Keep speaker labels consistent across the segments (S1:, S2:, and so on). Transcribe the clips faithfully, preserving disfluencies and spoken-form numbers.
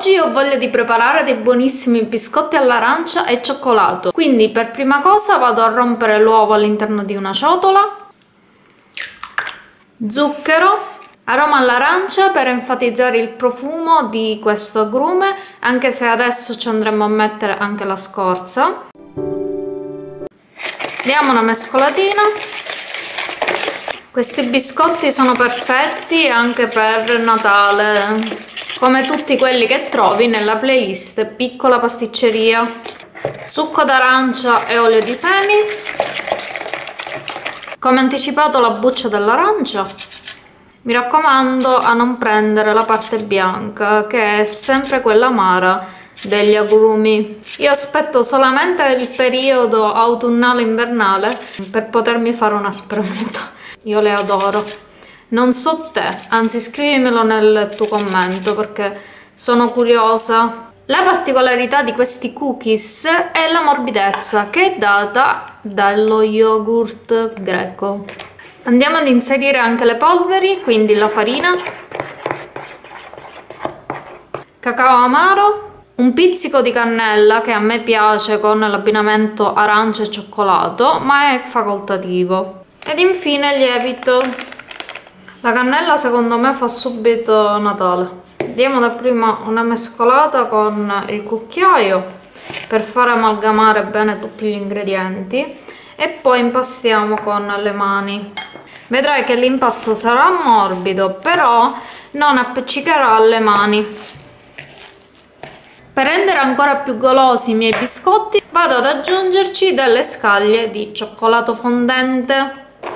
S1: Oggi ho voglia di preparare dei buonissimi biscotti all'arancia e cioccolato, quindi per prima cosa vado a rompere l'uovo all'interno di una ciotola, zucchero, aroma all'arancia per enfatizzare il profumo di questo agrume, anche se adesso ci andremo a mettere anche la scorza. Diamo una mescolatina. Questi biscotti sono perfetti anche per Natale, come tutti quelli che trovi nella playlist Piccola Pasticceria. Succo d'arancia e olio di semi. Come anticipato, la buccia dell'arancia. Mi raccomando a non prendere la parte bianca, che è sempre quella amara degli agrumi. Io aspetto solamente il periodo autunnale-invernale per potermi fare una spremuta. Io le adoro. Non so te, anzi scrivimelo nel tuo commento perché sono curiosa. La particolarità di questi cookies è la morbidezza che è data dallo yogurt greco. Andiamo ad inserire anche le polveri, quindi la farina, cacao amaro, un pizzico di cannella che a me piace con l'abbinamento arancia e cioccolato, ma è facoltativo. Ed infine lievito. La cannella secondo me fa subito Natale. Diamo dapprima una mescolata con il cucchiaio per far amalgamare bene tutti gli ingredienti e poi impastiamo con le mani. Vedrai che l'impasto sarà morbido, però non appiccicherà alle mani. Per rendere ancora più golosi i miei biscotti vado ad aggiungerci delle scaglie di cioccolato fondente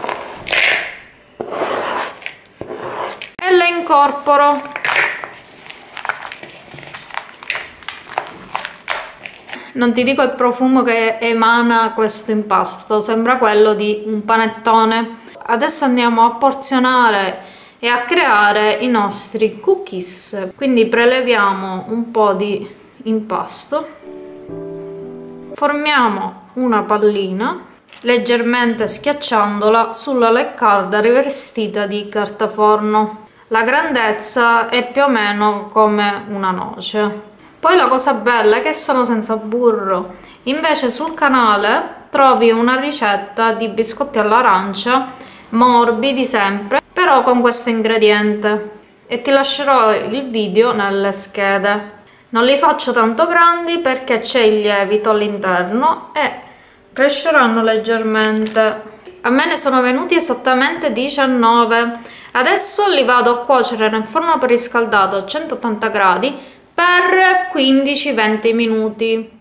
S1: e le incorporo. Non ti dico il profumo che emana questo impasto, sembra quello di un panettone. Adesso andiamo a porzionare e a creare i nostri cookies. Quindi preleviamo un po' di impasto, formiamo una pallina leggermente schiacciandola sulla leccarda rivestita di carta forno. La grandezza è più o meno come una noce. Poi la cosa bella è che sono senza burro, invece sul canale trovi una ricetta di biscotti all'arancia morbidi sempre, però con questo ingrediente, e ti lascerò il video nelle schede. Non li faccio tanto grandi perché c'è il lievito all'interno e cresceranno leggermente. A me ne sono venuti esattamente diciannove. Adesso li vado a cuocere nel forno preriscaldato a centottanta gradi per quindici venti minuti.